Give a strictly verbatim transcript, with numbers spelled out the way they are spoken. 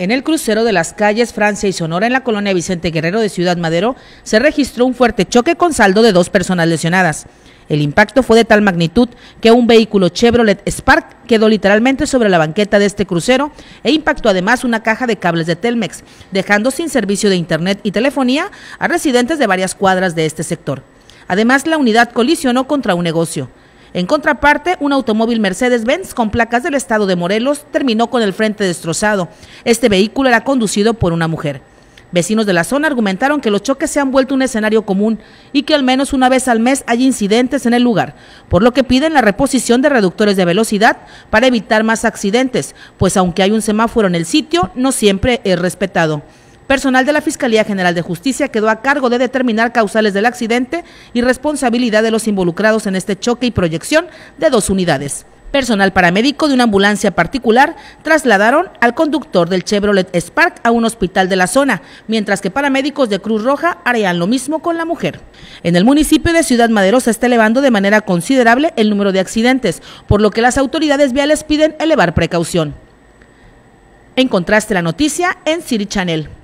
En el crucero de las calles Francia y Sonora, en la colonia Vicente Guerrero de Ciudad Madero, se registró un fuerte choque con saldo de dos personas lesionadas. El impacto fue de tal magnitud que un vehículo Chevrolet Spark quedó literalmente sobre la banqueta de este crucero e impactó además una caja de cables de Telmex, dejando sin servicio de internet y telefonía a residentes de varias cuadras de este sector. Además, la unidad colisionó contra un negocio. En contraparte, un automóvil Mercedes-Benz con placas del estado de Morelos terminó con el frente destrozado. Este vehículo era conducido por una mujer. Vecinos de la zona argumentaron que los choques se han vuelto un escenario común y que al menos una vez al mes hay incidentes en el lugar, por lo que piden la reposición de reductores de velocidad para evitar más accidentes, pues aunque hay un semáforo en el sitio, no siempre es respetado. Personal de la Fiscalía General de Justicia quedó a cargo de determinar causales del accidente y responsabilidad de los involucrados en este choque y proyección de dos unidades. Personal paramédico de una ambulancia particular trasladaron al conductor del Chevrolet Spark a un hospital de la zona, mientras que paramédicos de Cruz Roja harían lo mismo con la mujer. En el municipio de Ciudad Madero se está elevando de manera considerable el número de accidentes, por lo que las autoridades viales piden elevar precaución. Encontraste la noticia en City Channel.